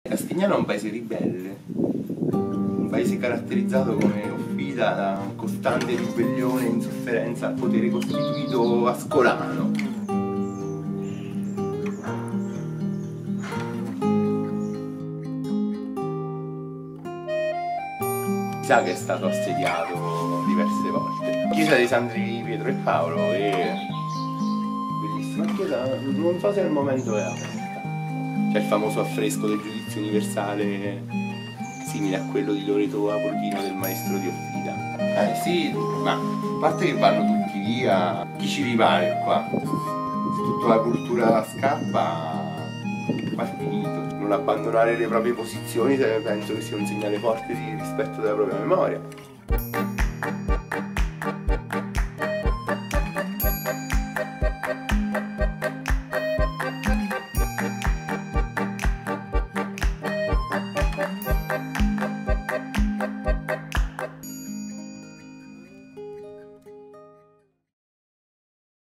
Castignano è un paese ribelle, un paese caratterizzato come Offida da costante ribellione e insofferenza al potere costituito ascolano. Si sa che è stato assediato diverse volte. Chiesa dei Santi Pietro e Paolo è bellissima chiesa, non so se al momento è aperta. C'è il famoso affresco del giudizio universale simile a quello di Loreto Apollino del maestro di Offida. Sì, ma a parte che vanno tutti via, chi ci rimane qua? Se tutta la cultura scappa, qua è finito. Non abbandonare le proprie posizioni penso che sia un segnale forte di rispetto della propria memoria.